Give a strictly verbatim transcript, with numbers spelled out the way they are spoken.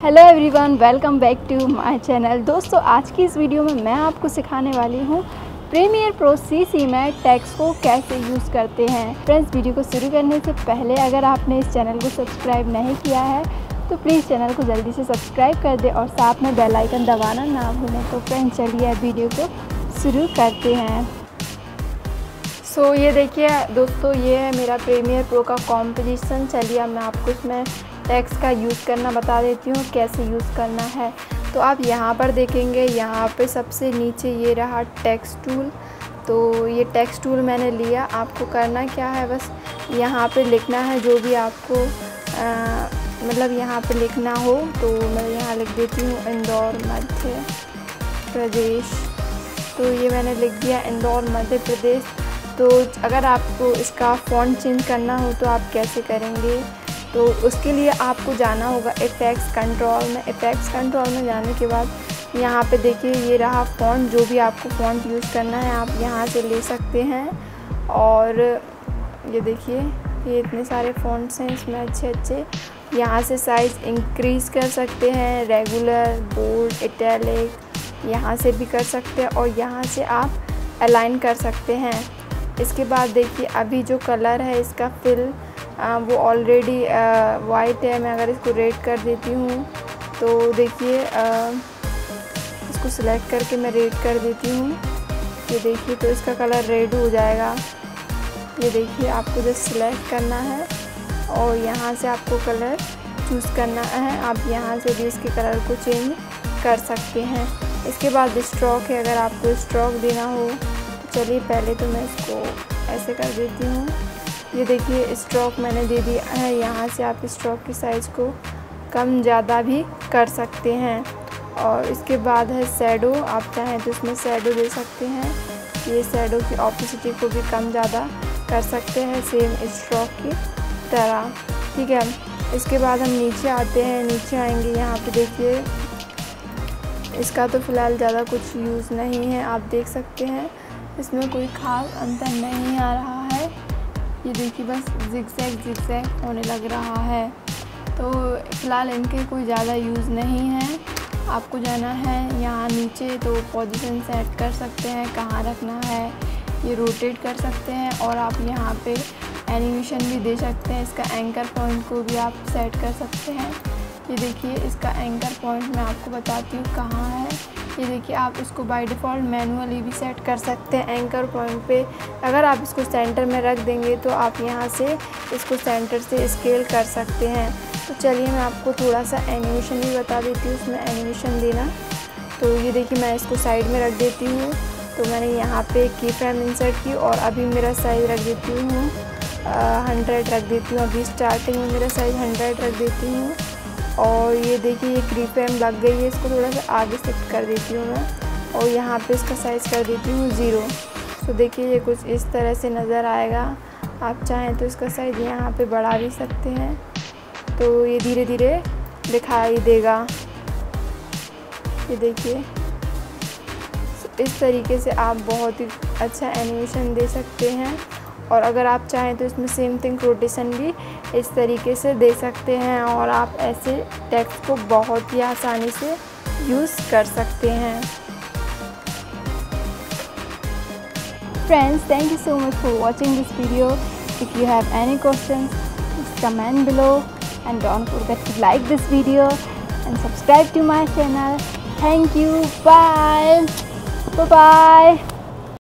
Hello everyone, welcome back to my channel. दोस्तों, आज की इस वीडियो में मैं आपको सिखाने वाली हूँ प्रीमियर प्रो सीसी में टेक्स्ट को कैसे यूज़ करते हैं। फ्रेंड्स, वीडियो को शुरू करने से पहले अगर आपने इस चैनल को सब्सक्राइब नहीं किया है तो प्लीज़ चैनल को जल्दी से सब्सक्राइब कर दें और साथ में बेल आइकन दबाना ना भूलें। तो फ्रेंड्स, चलिए अब वीडियो को शुरू करते हैं। सो so, ये देखिए दोस्तों, ये है मेरा प्रीमियर प्रो का कॉम्पोजिशन। चलिए अब मैं आपको इसमें टेक्स्ट का यूज़ करना बता देती हूँ, कैसे यूज़ करना है। तो आप यहाँ पर देखेंगे, यहाँ पे सबसे नीचे ये रहा टेक्स्ट टूल। तो ये टेक्स्ट टूल मैंने लिया। आपको करना क्या है, बस यहाँ पे लिखना है जो भी आपको आ, मतलब यहाँ पे लिखना हो। तो मैं यहाँ लिख देती हूँ इंदौर मध्य प्रदेश। तो ये मैंने लिख दिया इंदौर मध्य प्रदेश। तो अगर आपको इसका फ़ॉन्ट चेंज करना हो तो आप कैसे करेंगे, तो उसके लिए आपको जाना होगा इफ़ेक्ट्स कंट्रोल में। इफ़ेक्ट्स कंट्रोल में जाने के बाद यहाँ पे देखिए ये रहा फ़ॉन्ट। जो भी आपको फ़ॉन्ट यूज़ करना है आप यहाँ से ले सकते हैं। और ये देखिए, ये इतने सारे फ़ॉन्ट्स हैं इसमें अच्छे अच्छे। यहाँ से साइज़ इंक्रीज़ कर सकते हैं, रेगुलर, बोल्ड, इटैलिक यहाँ से भी कर सकते हैं और यहाँ से आप अलाइन कर सकते हैं। इसके बाद देखिए अभी जो कलर है इसका फिल आ, वो ऑलरेडी वाइट है। मैं अगर इसको रेड कर देती हूँ तो देखिए इसको सिलेक्ट करके मैं रेड कर देती हूँ। ये देखिए तो इसका कलर रेड हो जाएगा। ये देखिए, आपको जस्ट सिलेक्ट करना है और यहाँ से आपको कलर चूज़ करना है। आप यहाँ से भी इसके कलर को चेंज कर सकते हैं। इसके बाद स्ट्रोक है, अगर आपको स्ट्रोक देना हो तो चलिए पहले तो मैं इसको ऐसे कर देती हूँ। ये देखिए स्ट्रोक मैंने दे दिया है। यहाँ से आप स्ट्रोक की साइज़ को कम ज़्यादा भी कर सकते हैं। और इसके बाद है शैडो। आप चाहें तो इसमें शैडो दे सकते हैं। ये शैडो की ऑपोसिटी को भी कम ज़्यादा कर सकते हैं, सेम स्ट्रोक की तरह। ठीक है, इसके बाद हम नीचे आते हैं। नीचे आएंगे, यहाँ पे देखिए इसका तो फ़िलहाल ज़्यादा कुछ यूज़ नहीं है। आप देख सकते हैं इसमें कोई ख़ास अंतर नहीं आ रहा है। ये देखिए बस जिगजैग जिगजैग होने लग रहा है। तो फ़िलहाल इनके कोई ज़्यादा यूज़ नहीं है। आपको जाना है यहाँ नीचे, तो पोजीशन सेट कर सकते हैं, कहाँ रखना है। ये रोटेट कर सकते हैं और आप यहाँ पे एनिमेशन भी दे सकते हैं। इसका एंकर पॉइंट को भी आप सेट कर सकते हैं। ये देखिए इसका एंकर पॉइंट मैं आपको बताती हूँ कहाँ है। ये देखिए, आप इसको बाय डिफ़ॉल्ट मैनुअली भी सेट कर सकते हैं एंकर पॉइंट पे। अगर आप इसको सेंटर में रख देंगे तो आप यहाँ से इसको सेंटर से स्केल कर सकते हैं। तो चलिए मैं आपको थोड़ा सा एनिमेशन भी बता देती हूँ, उसमें एनिमेशन देना। तो ये देखिए मैं इसको साइड में रख देती हूँ। तो मैंने यहाँ पे की फ्रेम इंसर्ट की और अभी मेरा साइज़ रख देती हूँ हंड्रेड रख देती हूँ। अभी स्टार्टिंग में मेरा साइज़ हंड्रेड रख देती हूँ। और ये देखिए ये की फ्रेम लग गई है, इसको थोड़ा सा आगे शिफ्ट कर देती हूँ मैं और यहाँ पे इसका साइज़ कर देती हूँ ज़ीरो। तो देखिए ये कुछ इस तरह से नज़र आएगा। आप चाहें तो इसका साइज़ यहाँ पे बढ़ा भी सकते हैं, तो ये धीरे धीरे दिखाई देगा। ये देखिए इस तरीके से आप बहुत ही अच्छा एनिमेशन दे सकते हैं। और अगर आप चाहें तो इसमें सेम थिंग रोटेशन भी इस तरीके से दे सकते हैं और आप ऐसे टेक्स्ट को बहुत ही आसानी से यूज़ कर सकते हैं। Friends, thank you so much for watching this video. If you have any questions, please comment below and don't forget to like this video and subscribe to my channel. Thank you. Bye. Bye bye.